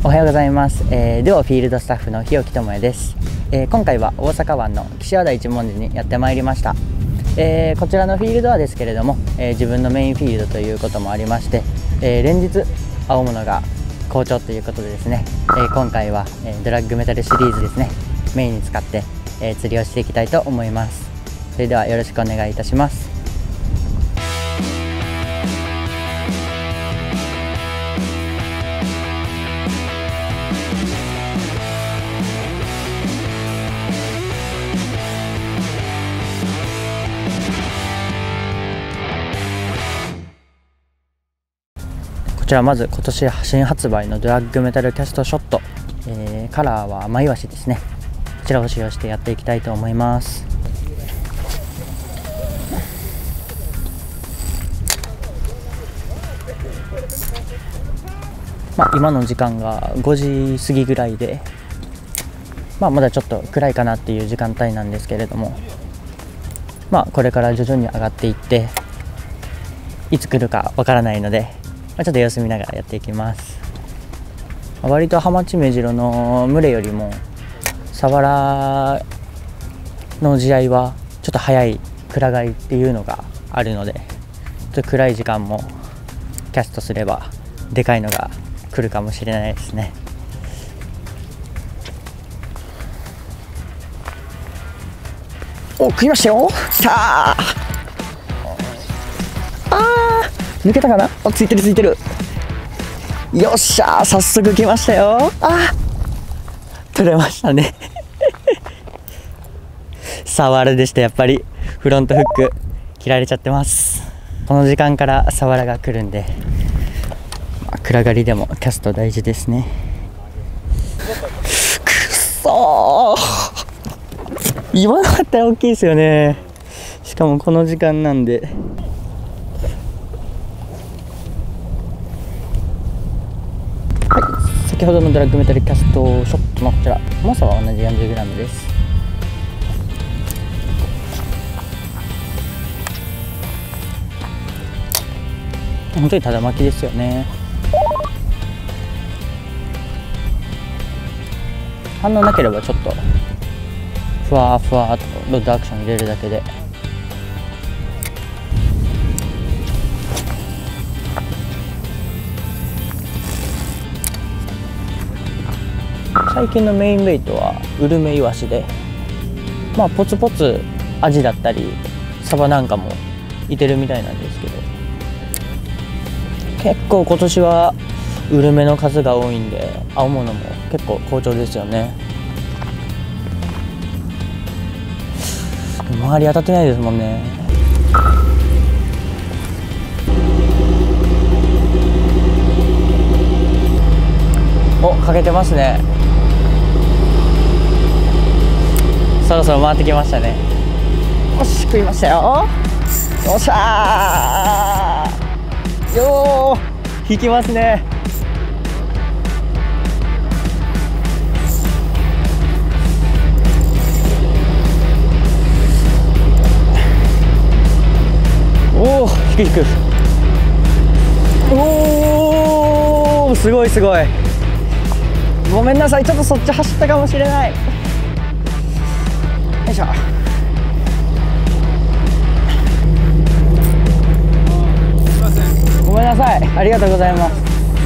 おはようございます。両フィールドスタッフの日置智也です。今回は大阪湾の岸和田一文字にやってまいりました。こちらのフィールドはですけれども、自分のメインフィールドということもありまして、連日青物が好調ということでですね、今回は、ドラッグメタルシリーズですね、メインに使って、釣りをしていきたいと思います。それではよろしくお願いいたします。こちらまず今年新発売のドラッグメタルキャストショット、カラーはマイワシですね。こちらを使用してやっていきたいと思います。今の時間が5時過ぎぐらいで、まだちょっと暗いかなっていう時間帯なんですけれども、これから徐々に上がっていっていつ来るかわからないので、ちょっと様子見ながらやっていきます。割とハマチメジロの群れよりもサワラの地合いはちょっと早い暗がりっていうのがあるので、ちょっと暗い時間もキャストすればでかいのが来るかもしれないですね。お、食いましたよ。さあ抜けたかな。ついてるついてる。よっしゃー、早速来ましたよ。取れましたねサワラでした。やっぱりフロントフック切られちゃってます。この時間からサワラが来るんで、暗がりでもキャスト大事ですね。くっそー、今のだったら大きいですよね。しかもこの時間なんで。先ほどのドラッグメタルキャストショットのこちら、重さは同じ 40g です。本当にただ巻きですよね。反応なければちょっとふわふわとロッドアクション入れるだけで。最近のメインベイトはウルメイワシで、ポツポツアジだったりサバなんかもいてるみたいなんですけど、結構今年はウルメの数が多いんで、青物も結構好調ですよね。周り当たってないですもんね。お、かけてますね。そろそろ回ってきましたね。よし、食いましたよ。よっしゃー、よー、引きますね。おお、引く引く。おお、すごいすごい。ごめんなさい、ちょっとそっち走ったかもしれない。よいしょ。ごめんなさい、ありがとうございます。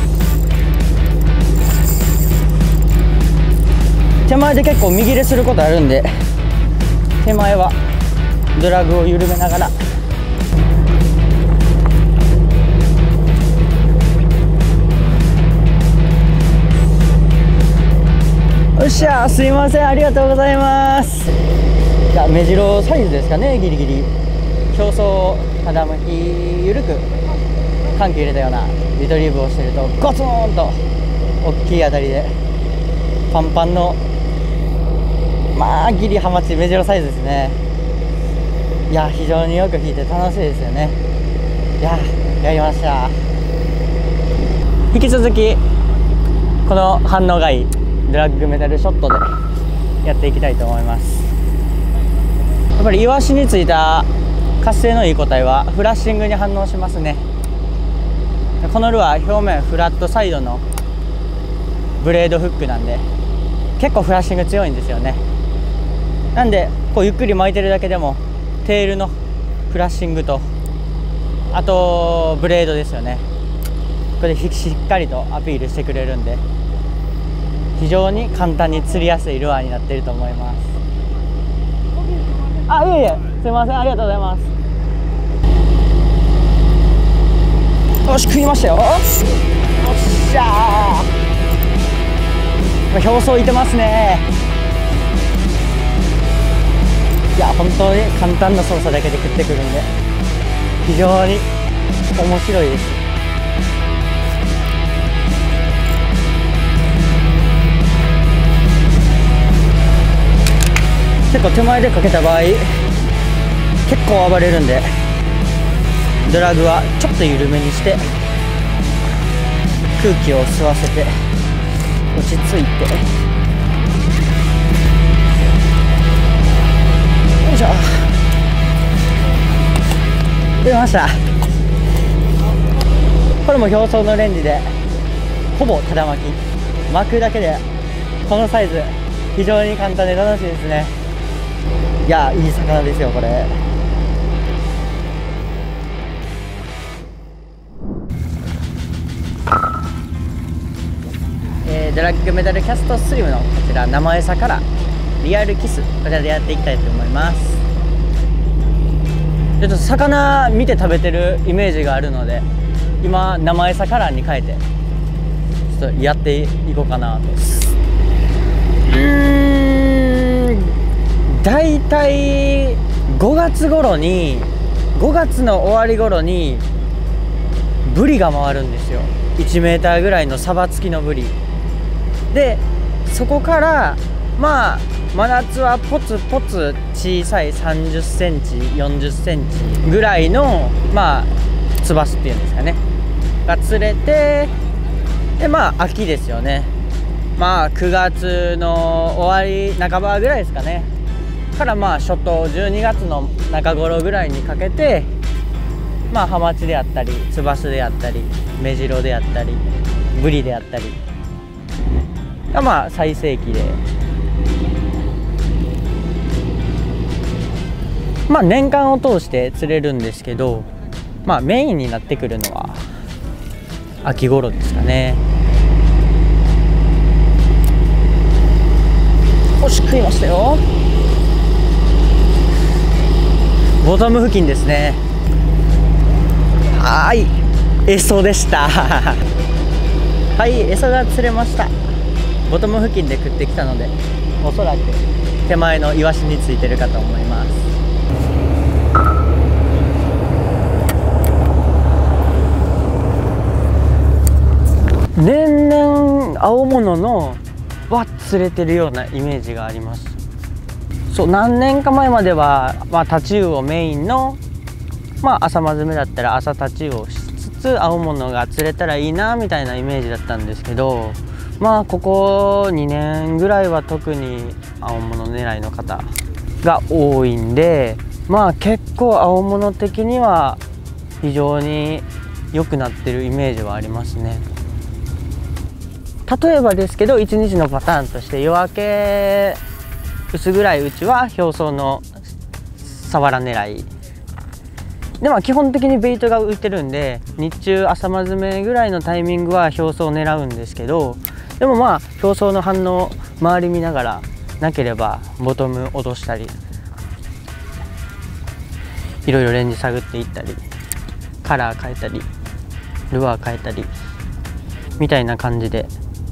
手前で結構見切れすることあるんで、手前はドラグを緩めながら。よっしゃ、すいません、ありがとうございます。じゃあメジロサイズですかね、ギリギリ。表層肌向き緩く緩急入れたようなリトリーブをしてると、ゴツンと大きい当たりでパンパンのギリハマチメジロサイズですね。いや、非常によく引いて楽しいですよね。いや、やりました。引き続きこの反応がいいドラッグメタルショットでやっていきたいと思います。やっぱりイワシについた活性のいい個体はフラッシングに反応しますね。このルアー表面フラットサイドのブレードフックなんで結構フラッシング強いんですよね。なんでこうゆっくり巻いてるだけでもテールのフラッシングと、あとブレードですよね、これでしっかりとアピールしてくれるんで、非常に簡単に釣りやすいルアーになっていると思います。あ、いえいえ、すいません、ありがとうございます。よし、食いましたよ。よっしゃー、表層いてますね。いや、本当に簡単な操作だけで食ってくるんで非常に面白いです。結構手前でかけた場合結構暴れるんで、ドラグはちょっと緩めにして空気を吸わせて落ち着いて、よいしょ、出ました。これも表層のレンジでほぼただ巻き、巻くだけでこのサイズ非常に簡単で楽しいですね。いや、いい魚ですよこれ。ドラッグメダルキャストスリムのこちら生餌からリアルキス、こちらでやっていきたいと思います。ちょっと魚見て食べてるイメージがあるので、今生餌カラーに変えてちょっとやっていこうかなと。だいたい5月頃に、5月の終わり頃にブリが回るんですよ。1メーターぐらいのサバ付きのブリで、そこからまあ真夏はポツポツ小さい30センチ40センチぐらいのまあツバスっていうんですかねが釣れて、でまあ秋ですよね、まあ9月の終わり半ばぐらいですかねからまあ初冬12月の中頃ぐらいにかけて、まあハマチであったりツバスであったりメジロであったりブリであったりがまあ最盛期で、まあ年間を通して釣れるんですけど、まあメインになってくるのは秋頃ですかね。よし、食いましたよ。ボトム付近ですね。はい、エソでしたはい、エソが釣れました。ボトム付近で食ってきたので、おそらく手前のイワシについてるかと思います。年々青物のは釣れてるようなイメージがあります。そう、何年か前までは、まあ、タチウオメインの、まあ、朝まずめだったら朝タチウオをしつつ青物が釣れたらいいなみたいなイメージだったんですけど、まあここ2年ぐらいは特に青物狙いの方が多いんで、まあ結構青物的には非常に良くなってるイメージはありますね。例えばですけど1日のパターンとして、夜明け薄暗いうちは表層のサワラ狙いで、まあ基本的にベイトが浮いてるんで日中朝まずめぐらいのタイミングは表層を狙うんですけど、でもまあ表層の反応周り見ながらなければボトム落としたりいろいろレンジ探っていったりカラー変えたりルアー変えたりみたいな感じで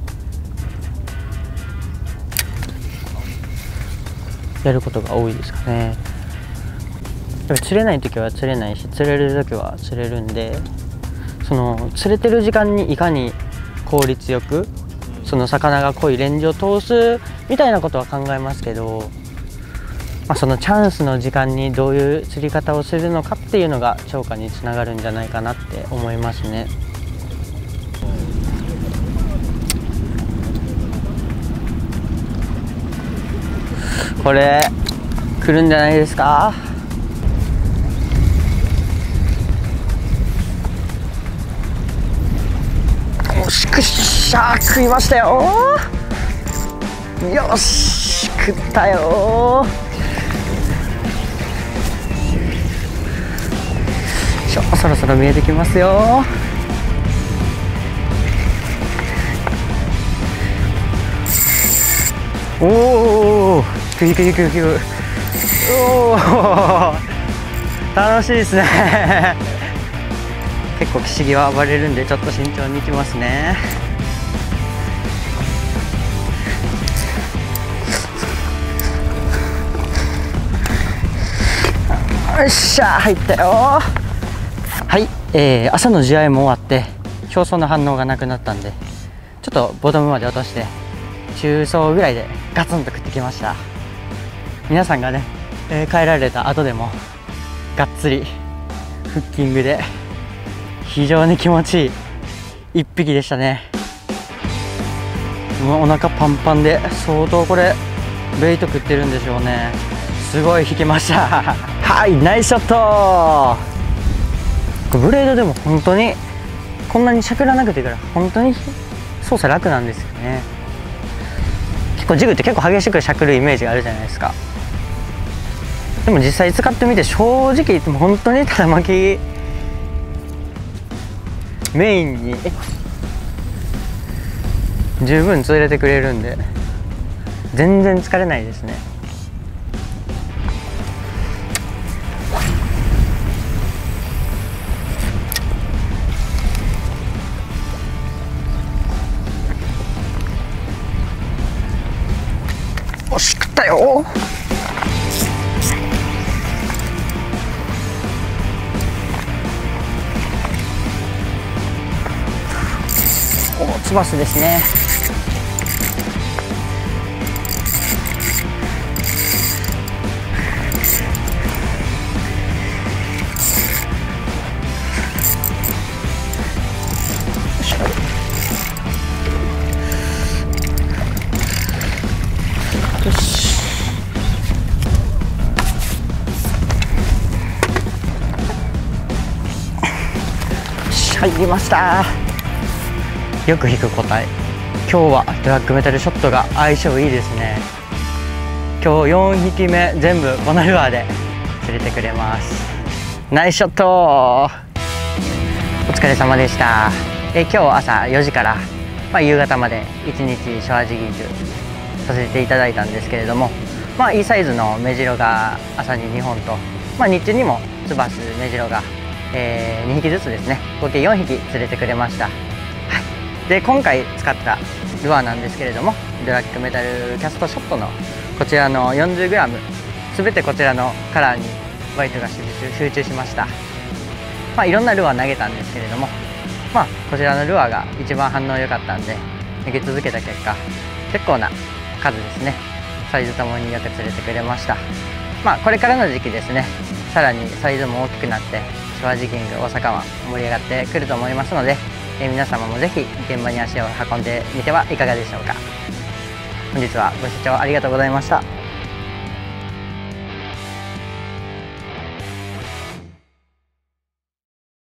やることが多いですかね。やっぱ釣れない時は釣れないし、釣れる時は釣れるんで、その釣れてる時間にいかに効率よくその魚が濃いレンジを通すみたいなことは考えますけど、まあ、そのチャンスの時間にどういう釣り方をするのかっていうのが釣果につながるんじゃないかなって思いますね。これ来るんじゃないですか。よしくししゃー、食いましたよ。よし、食ったよ。そろそろ見えてきますよ。おお、くいくいくいく。おお、楽しいですね。結構岸際暴れるんで、ちょっと慎重に行きますね。よっしゃ、入ったよ。はい、朝の試合も終わって表層の反応がなくなったんで、ちょっとボトムまで落として中層ぐらいでガツンと食ってきました。皆さんがね、帰られた後でもがっつりフッキングで非常に気持ちいい一匹でしたね。もうお腹パンパンで相当これベイト食ってるんでしょうね。すごい引きました。はい、ナイスショット。ブレードでも本当にこんなにしゃくらなくていいから、本当に操作楽なんですよね。結構ジグって結構激しくしゃくるイメージがあるじゃないですか。でも実際使ってみて正直言っても本当にただ巻きメインに十分釣れてくれるんで全然疲れないですね。惜しくったよ。お、ツバスですね。よし、入りました。よく引く個体。今日はドラッグメタルショットが相性いいですね。今日4匹目全部このルアーで釣れてくれます。ナイスショット。お疲れ様でした。今日朝4時から、夕方まで1日シャワージギングさせていただいたんですけれども、いいサイズのメジロが朝に2本と、日中にもツバスメジロが、2匹ずつですね、合計4匹釣れてくれました。はい、で今回使ったルアーなんですけれども、ドラッグメタルキャストショットのこちらの 40g 全てこちらのカラーにバイトが集中しました。いろんなルアー投げたんですけれども、こちらのルアーが一番反応良かったんで投げ続けた結果、結構な数ですね、サイズともによく釣れてくれました。これからの時期ですね、さらにサイズも大きくなってシャワージギング大阪湾盛り上がってくると思いますので、皆様もぜひ現場に足を運んでみてはいかがでしょうか。本日はご視聴ありがとうございました。